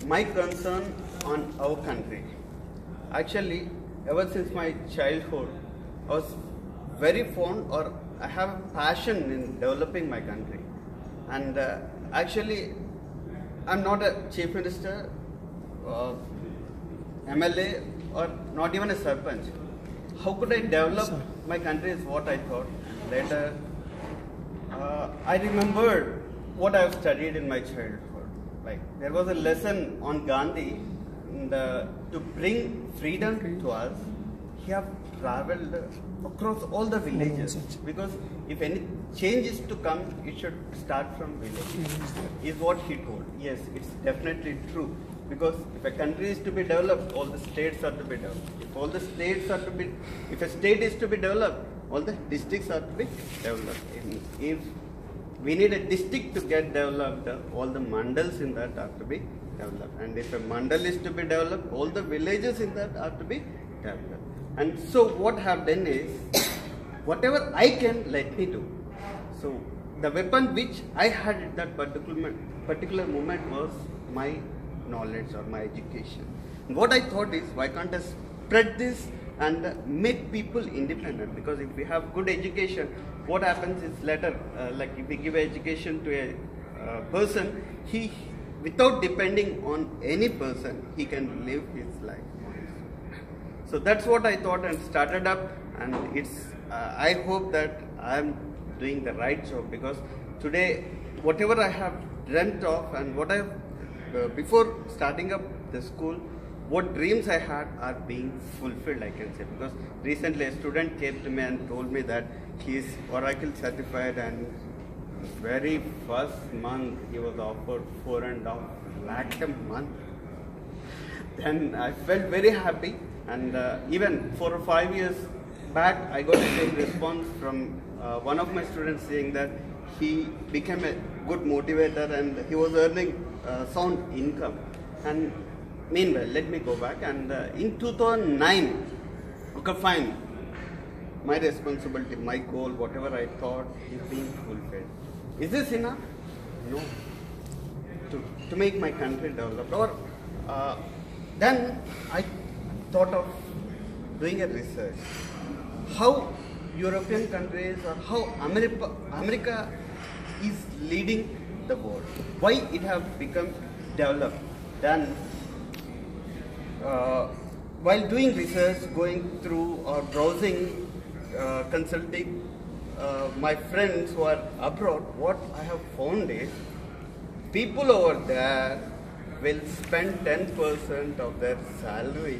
my concern on our country. Actually, ever since my childhood, I was very fond, or I have a passion in developing my country. And actually, I'm not a chief minister, MLA, or not even a sarpanch. How could I develop my country is what I thought. Later, I remembered what I've studied in my childhood. Like, there was a lesson on Gandhi, to bring freedom to us. He have traveled across all the villages, because if any change is to come, it should start from villages, is what he told. Yes, it's definitely true, because if a country is to be developed, all the states are to be developed. If a state is to be developed, all the districts are to be developed. If we need a district to get developed, all the mandals in that are to be developed. And if a mandal is to be developed, all the villages in that are to be developed. And so what I have done is, whatever I can, let me do. So the weapon which I had at that particular moment was my knowledge or my education. And what I thought is, why can't I spread this and make people independent? Because if we have good education, what happens is later, like if we give education to a person, he, without depending on any person, he can live his life. So that's what I thought and started up, and it's. I hope that I am doing the right job, because today, whatever I have dreamt of and what I have before starting up the school, what dreams I had are being fulfilled, I can say. Because recently a student came to me and told me that he is Oracle certified, and very first month he was offered 4.5 lakh a month. Then I felt very happy, and even 4 or 5 years back I got the same response from one of my students saying that he became a good motivator and he was earning sound income. And meanwhile, let me go back, and in 2009, okay, fine, my responsibility, my goal, whatever I thought is being fulfilled. Is this enough? No. To make my country develop. Or then I thought of doing a research. How European countries, or how America is leading the world. Why it have become developed. Then while doing research, going through or browsing, consulting my friends who are abroad, what I have found is, people over there will spend 10% of their salary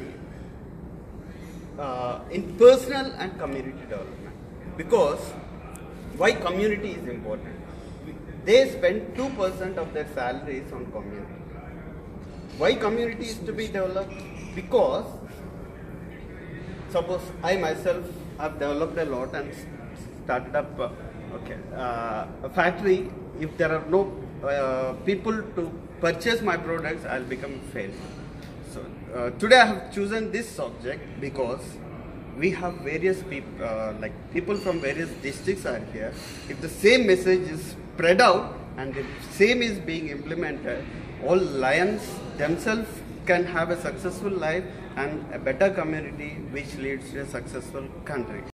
in personal and community development. Because why community is important? They spend 2% of their salaries on community. Why community is to be developed? Because suppose I myself have developed a lot and started up a factory. If there are no people to purchase my products, I'll become a failure. So today I have chosen this subject because we have various people, like people from various districts are here. If the same message is spread out and the same is being implemented, all lions themselves can have a successful life and a better community, which leads to a successful country.